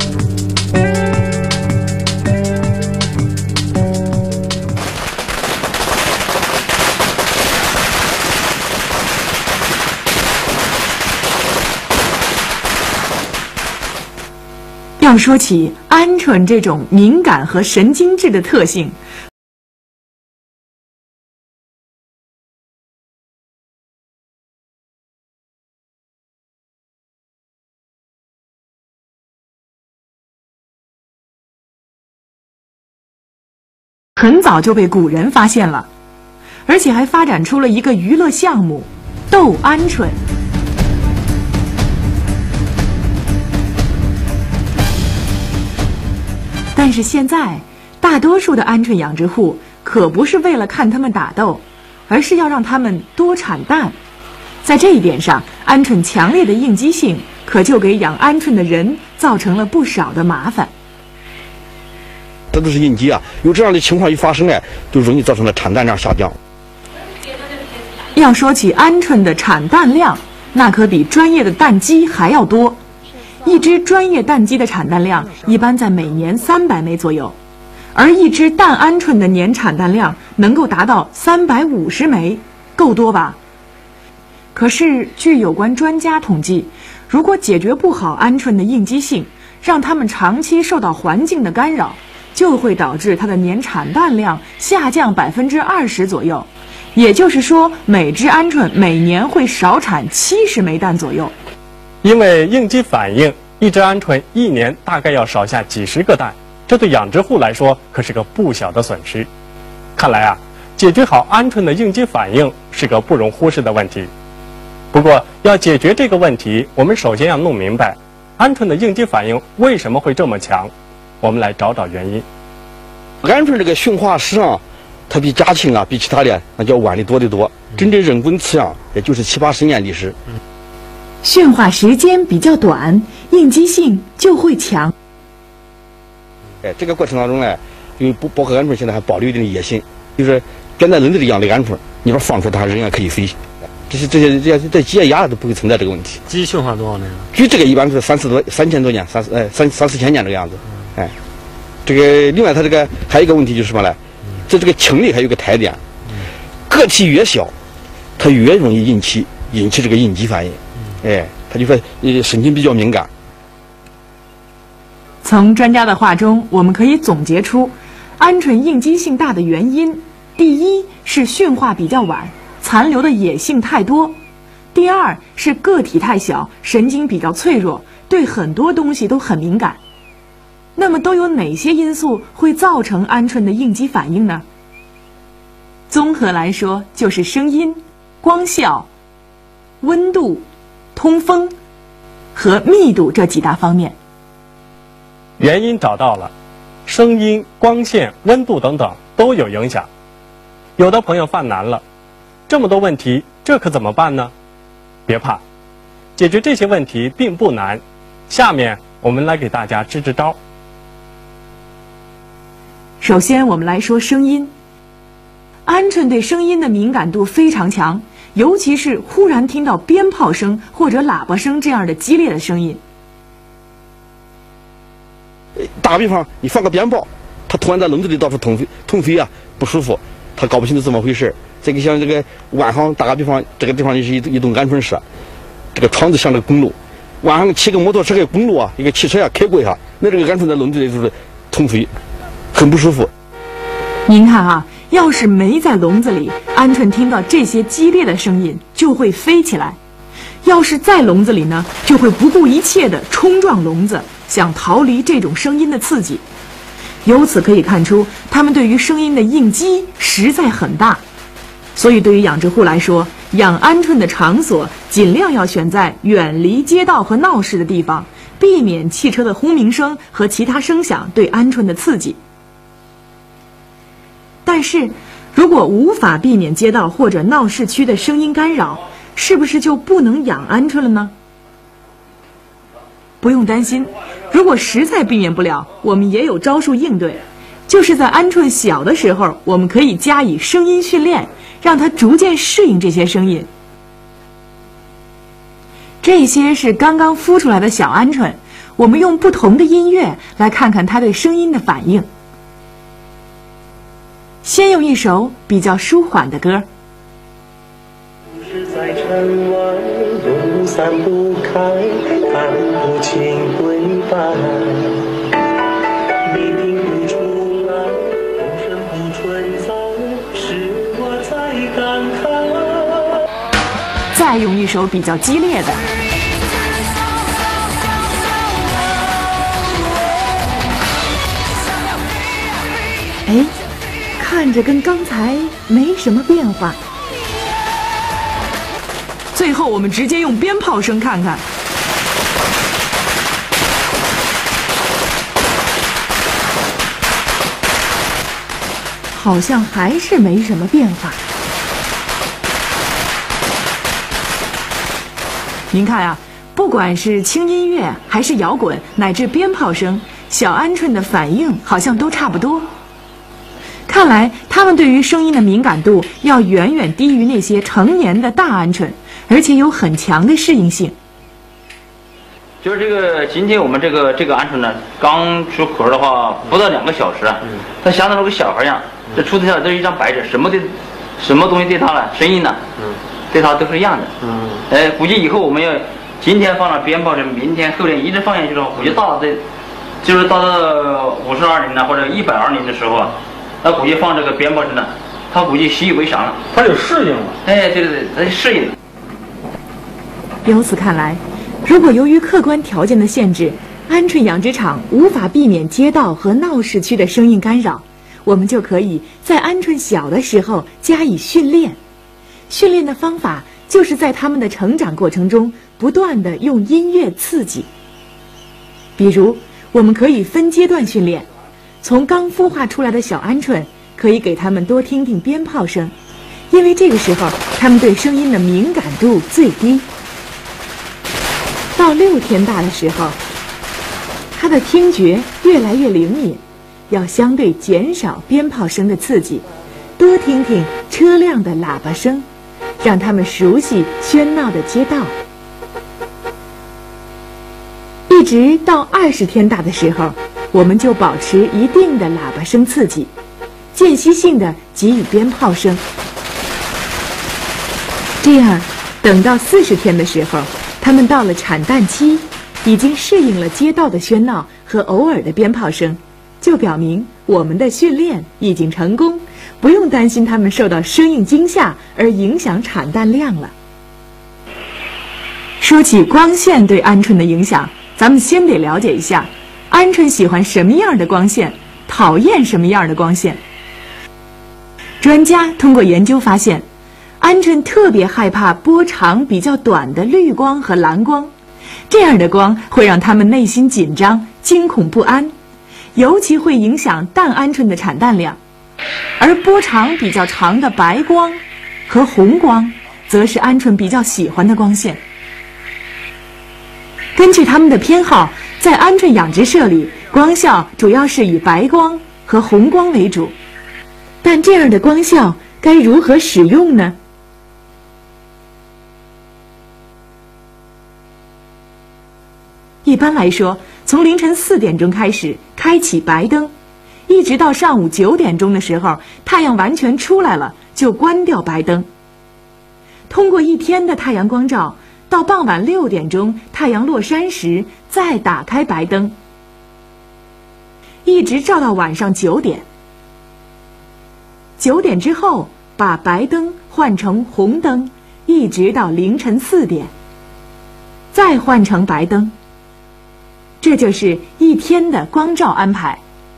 要说起鹌鹑这种敏感和神经质的特性，很早就被古人发现了，而且还发展出了一个娱乐项目——斗鹌鹑。但是现在，大多数的鹌鹑养殖户可不是为了看它们打斗，而是要让它们多产蛋。在这一点上，鹌鹑强烈的应激性可就给养鹌鹑的人造成了不少的麻烦。 这都是应激啊，有这样的情况一发生呢，就容易造成了产蛋量下降。 要说起鹌鹑的产蛋量，那可比专业的蛋鸡还要多。一只专业蛋鸡的产蛋量一般在每年300枚左右，而一只蛋鹌鹑的年产蛋量能够达到350枚，够多吧？可是据有关专家统计，如果解决不好鹌鹑的应激性，让它们长期受到环境的干扰，就会导致它的年产蛋量下降20%左右。也就是说，每只鹌鹑每年会少产70枚蛋左右。 因为应激反应，一只鹌鹑一年大概要少下几十个蛋，这对养殖户来说可是个不小的损失。看来啊，解决好鹌鹑的应激反应是个不容忽视的问题。不过，要解决这个问题，我们首先要弄明白，鹌鹑的应激反应为什么会这么强？我们来找找原因。 鹌鹑这个驯化史上，它比家禽啊，比其他的那叫晚的多得多。真正人工饲养，也就是70-80年历史。 驯化时间比较短，应激性就会强。 这个过程当中呢，因为包括鹌鹑现在还保留一定的野性，就是跟在笼子里养的鹌鹑，你说放出它仍然可以飞。这些鸡鸭都不会存在这个问题。 鸡驯化多少年了？ 鸡这个一般是3000多年，3-4千年这个样子。这个另外它这个还有一个问题就是什么呢？在这个禽类还有个特点，个体越小，它越容易引起这个应激反应。他就说神经比较敏感。 从专家的话中，我们可以总结出鹌鹑应激性大的原因：第一是驯化比较晚，残留的野性太多；第二是个体太小，神经比较脆弱，对很多东西都很敏感。那么都有哪些因素会造成鹌鹑的应激反应呢？综合来说，就是声音、光效、温度、通风和密度这几大方面。 原因找到了，声音、光线、温度等等都有影响。有的朋友犯难了，这么多问题，这可怎么办呢？别怕，解决这些问题并不难。下面我们来给大家支支招。 首先我们来说声音。鹌鹑对声音的敏感度非常强，尤其是忽然听到鞭炮声或者喇叭声这样的激烈的声音。 打个比方，你放个鞭炮，它突然在笼子里到处腾飞啊，不舒服，他搞不清楚怎么回事。这个像这个晚上，打个比方，这个地方就是一栋鹌鹑舍，这个窗子像这个公路，晚上骑个摩托车个公路啊，一个汽车啊开过一下，那这个鹌鹑在笼子里就是腾飞，很不舒服。 您看啊，要是没在笼子里，鹌鹑听到这些激烈的声音就会飞起来；要是在笼子里呢，就会不顾一切地冲撞笼子，想逃离这种声音的刺激。由此可以看出，它们对于声音的应激实在很大。所以对于养殖户来说，养鹌鹑的场所尽量要选在远离街道和闹市的地方，避免汽车的轰鸣声和其他声响对鹌鹑的刺激。但是，如果无法避免街道或者闹市区的声音干扰，是不是就不能养鹌鹑了呢？不用担心，如果实在避免不了，我们也有招数应对。就是在鹌鹑小的时候，我们可以加以声音训练，让它逐渐适应这些声音。这些是刚刚孵出来的小鹌鹑， 我们用不同的音乐来看看它对声音的反应。先用一首比较舒缓的歌。 在城外路散不开，看不清对白，你听不出来，风声不存在，是我在感慨。 再用一首比较激烈的。哎，看着跟刚才没什么变化。最后我们直接用鞭炮声看看。好像还是没什么变化。您看啊，不管是轻音乐还是摇滚乃至鞭炮声，小鹌鹑的反应好像都差不多。看来它们对于声音的敏感度要远远低于那些成年的大鹌鹑，而且有很强的适应性。 就是这个，今天我们这个鹌鹑呢，刚出壳的话不到2个小时啊，它像那个小孩一样，这出生下来都是一张白纸，什么东西对它了，声音呢，对它都是一样的。估计以后我们要今天放了鞭炮声，明天后天一直放下去的话，估计到了就是到了52年呢或者102年的时候啊，那估计放这个鞭炮声呢，它估计习以为常了， 它就适应了。 对，它就适应了。 由此看来，如果由于客观条件的限制，鹌鹑养殖场无法避免街道和闹市区的声音干扰，我们就可以在鹌鹑小的时候加以训练。训练的方法就是在它们的成长过程中不断地用音乐刺激。比如，我们可以分阶段训练，从刚孵化出来的小鹌鹑，可以给它们多听听鞭炮声，因为这个时候它们对声音的敏感度最低。到6天大的时候，它的听觉越来越灵敏，要相对减少鞭炮声的刺激，多听听车辆的喇叭声，让它们熟悉喧闹的街道。一直到20天大的时候，我们就保持一定的喇叭声刺激，间歇性的给予鞭炮声。这样，等到40天的时候，它们到了产蛋期，已经适应了街道的喧闹和偶尔的鞭炮声，就表明我们的训练已经成功，不用担心它们受到生硬惊吓而影响产蛋量了。说起光线对鹌鹑的影响，咱们先得了解一下，鹌鹑喜欢什么样的光线，讨厌什么样的光线。专家通过研究发现，鹌鹑特别害怕波长比较短的绿光和蓝光，这样的光会让它们内心紧张、惊恐不安，尤其会影响蛋鹌鹑的产蛋量。而波长比较长的白光和红光，则是鹌鹑比较喜欢的光线。根据它们的偏好，在鹌鹑养殖舍里，光效主要是以白光和红光为主。但这样的光效该如何使用呢？一般来说，从凌晨4点钟开始开启白灯，一直到上午9点钟的时候，太阳完全出来了，就关掉白灯。通过一天的太阳光照，到傍晚6点钟太阳落山时再打开白灯，一直照到晚上9点。9点之后把白灯换成红灯，一直到凌晨4点，再换成白灯。这就是一天的光照安排。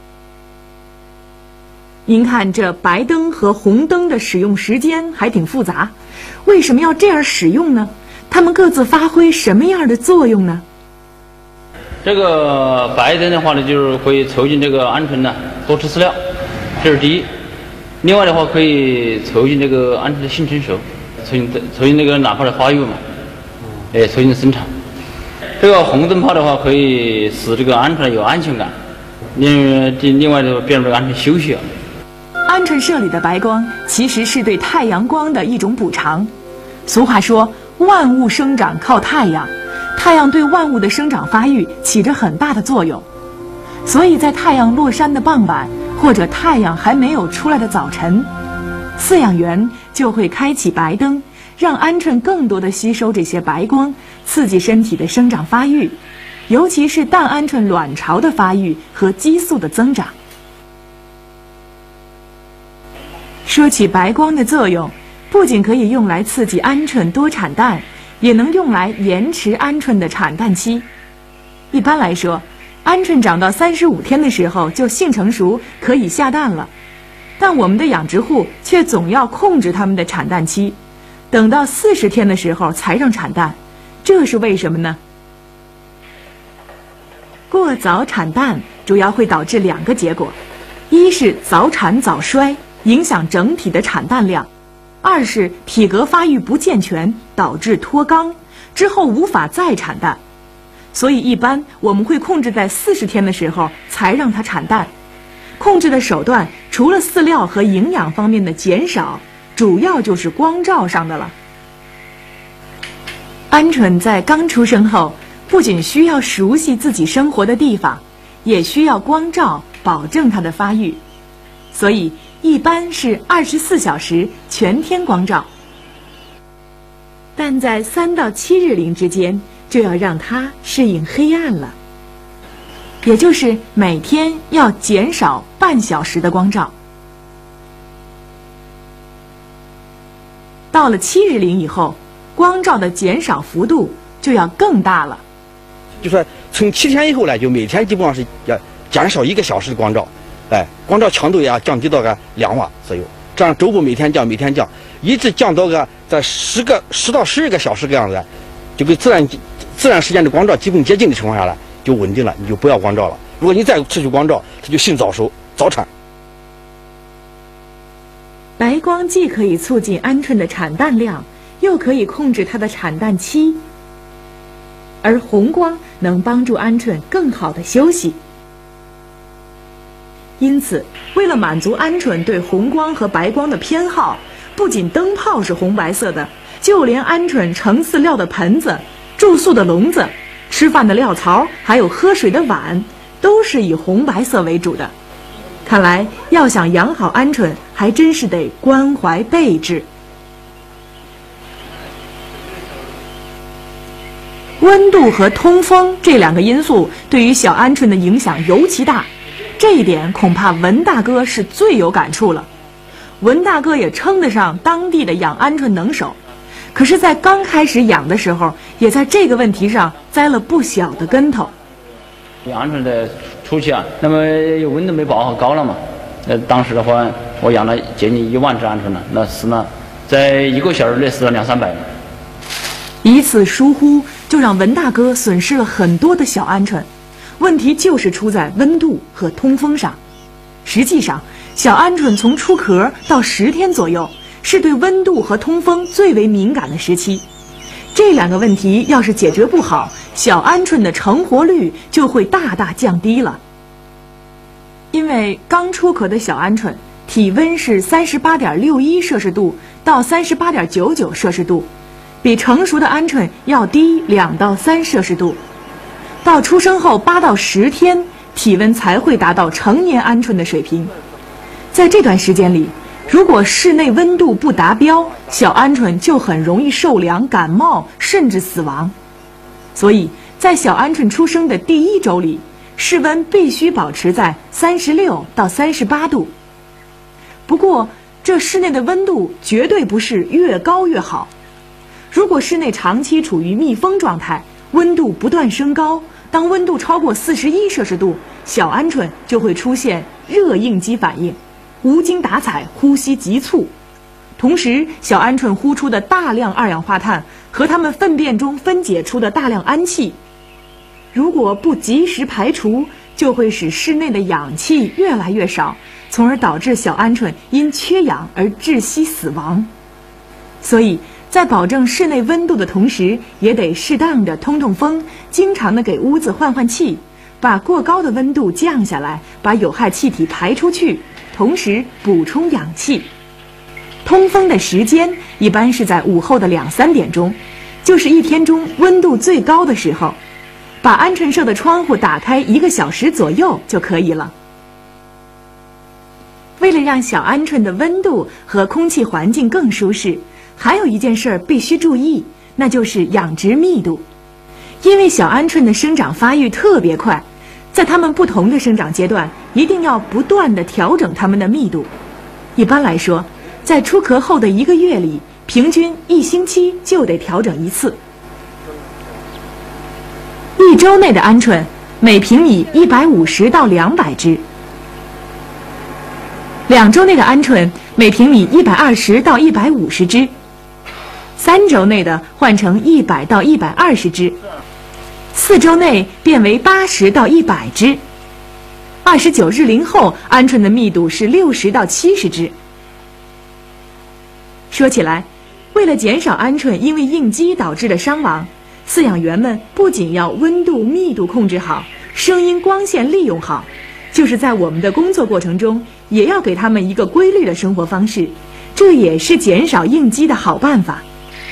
您看，这白灯和红灯的使用时间还挺复杂，为什么要这样使用呢？它们各自发挥什么样的作用呢？ 这个白灯的话呢，就是可以促进这个鹌鹑呢多吃饲料，这是第一。另外的话，可以促进这个鹌鹑的性成熟，促进那个卵泡的发育嘛，促进生产。这个红灯泡的话，可以使这个鹌鹑有安全感，另外就变成这个鹌鹑休息了。 鹌鹑舍里的白光其实是对太阳光的一种补偿。俗话说，万物生长靠太阳， 太阳对万物的生长发育起着很大的作用，所以在太阳落山的傍晚，或者太阳还没有出来的早晨，饲养员就会开启白灯，让鹌鹑更多的吸收这些白光，刺激身体的生长发育，尤其是蛋鹌鹑卵巢的发育和激素的增长。说起白光的作用，不仅可以用来刺激鹌鹑多产蛋，也能用来延迟鹌鹑的产蛋期。一般来说，鹌鹑长到35天的时候就性成熟，可以下蛋了。但我们的养殖户却总要控制它们的产蛋期，等到40天的时候才让产蛋，这是为什么呢？过早产蛋主要会导致2个结果，一是早产早衰，影响整体的产蛋量；二是体格发育不健全，导致脱肛，之后无法再产蛋。所以一般我们会控制在40天的时候才让它产蛋。控制的手段除了饲料和营养方面的减少，主要就是光照上的了。鹌鹑在刚出生后，不仅需要熟悉自己生活的地方，也需要光照，保证它的发育。所以一般是24小时全天光照。但在3到7日龄之间，就要让它适应黑暗了，也就是每天要减少半小时的光照。到了7日龄以后，光照的减少幅度就要更大了。 就说从7天以后呢，就每天基本上是要减少1个小时的光照，光照强度也要降低到个2瓦左右，这样周步每天降，一直降到个在10到12个小时这样子，就跟自然时间的光照基本接近的情况下呢，就稳定了，你就不要光照了。如果你再持续光照，它就性早熟早产。 白光既可以促进鹌鹑的产蛋量，又可以控制它的产蛋期，而红光能帮助鹌鹑更好的休息。因此，为了满足鹌鹑对红光和白光的偏好，不仅灯泡是红白色的，就连鹌鹑盛饲料的盆子、住宿的笼子、吃饭的料槽，还有喝水的碗，都是以红白色为主的。看来要想养好鹌鹑，还真是得关怀备至。温度和通风这2个因素对于小鹌鹑的影响尤其大，这一点恐怕文大哥是最有感触了。文大哥也称得上当地的养鹌鹑能手，可是在刚开始养的时候，也在这个问题上栽了不小的跟头。 养鹌鹑的初期啊，那么温度没把握高了嘛，当时的话我养了接近1万只鹌鹑了，那死呢在1个小时内死了200-300。 一次疏忽就让文大哥损失了很多的小鹌鹑，问题就是出在温度和通风上。实际上，小鹌鹑从出壳到10天左右，是对温度和通风最为敏感的时期。这2个问题要是解决不好，小鹌鹑的成活率就会大大降低了。因为刚出壳的小鹌鹑体温是38.61摄氏度到38.99摄氏度，比成熟的鹌鹑要低2到3摄氏度。到出生后8到10天，体温才会达到成年鹌鹑的水平。在这段时间里，如果室内温度不达标，小鹌鹑就很容易受凉、感冒，甚至死亡。所以在小鹌鹑出生的第1周里，室温必须保持在36到38度。不过，这室内的温度绝对不是越高越好。如果室内长期处于密封状态，温度不断升高，当温度超过41摄氏度，小鹌鹑就会出现热应激反应，无精打采，呼吸急促。同时，小鹌鹑呼出的大量二氧化碳和它们粪便中分解出的大量氨气，如果不及时排除，就会使室内的氧气越来越少，从而导致小鹌鹑因缺氧而窒息死亡。所以在保证室内温度的同时，也得适当的通通风，经常的给屋子换换气，把过高的温度降下来，把有害气体排出去，同时补充氧气。通风的时间一般是在午后的2、3点钟， 就是一天中温度最高的时候，把鹌鹑舍的窗户打开1个小时左右就可以了。为了让小鹌鹑的温度和空气环境更舒适，还有一件事儿必须注意，那就是养殖密度。因为小鹌鹑的生长发育特别快，在它们不同的生长阶段，一定要不断地调整它们的密度。一般来说，在出壳后的1个月里，平均1星期就得调整1次。1周内的鹌鹑每平米150到200只，2周内的鹌鹑每平米120到150只，3周内的换成100到120只，4周内变为80到100只，29日龄后鹌鹑的密度是60到70只。说起来，为了减少鹌鹑因为应激导致的伤亡，饲养员们不仅要温度、密度控制好，声音、光线利用好，就是在我们的工作过程中，也要给他们一个规律的生活方式，这也是减少应激的好办法。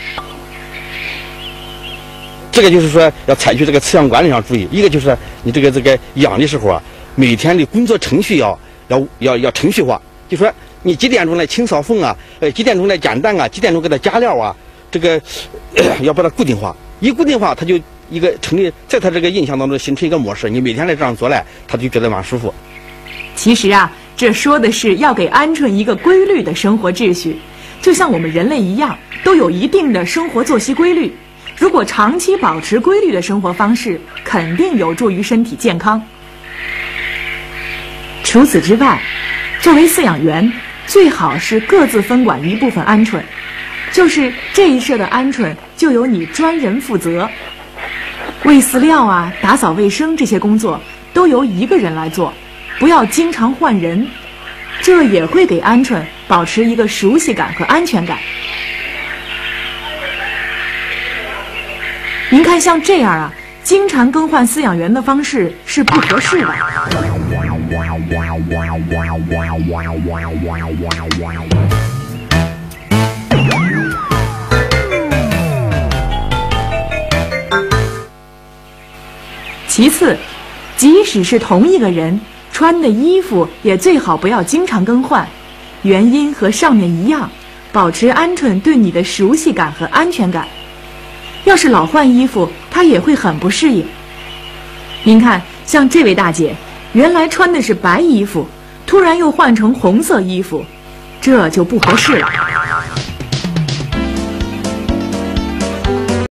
这个就是说要采取这个饲养管理上注意，一个就是你这个养的时候啊，每天的工作程序要程序化，就说你几点钟来清扫粪啊，几点钟来捡蛋啊，几点钟给它加料啊，这个要把它固定化。一固定化，它就一个成立，在它这个印象当中形成一个模式，你每天来这样做来，它就觉得蛮舒服。 其实啊，这说的是要给鹌鹑一个规律的生活秩序，就像我们人类一样，都有一定的生活作息规律。如果长期保持规律的生活方式，肯定有助于身体健康。除此之外，作为饲养员，最好是各自分管一部分鹌鹑，就是这一舍的鹌鹑就由你专人负责。喂饲料啊、打扫卫生这些工作都由一个人来做，不要经常换人，这也会给鹌鹑保持一个熟悉感和安全感。您看，像这样啊，经常更换饲养员的方式是不合适的。其次，即使是同一个人，穿的衣服也最好不要经常更换，原因和上面一样，保持鹌鹑对你的熟悉感和安全感。要是老换衣服，它也会很不适应。您看，像这位大姐，原来穿的是白衣服，突然又换成红色衣服，这就不合适了。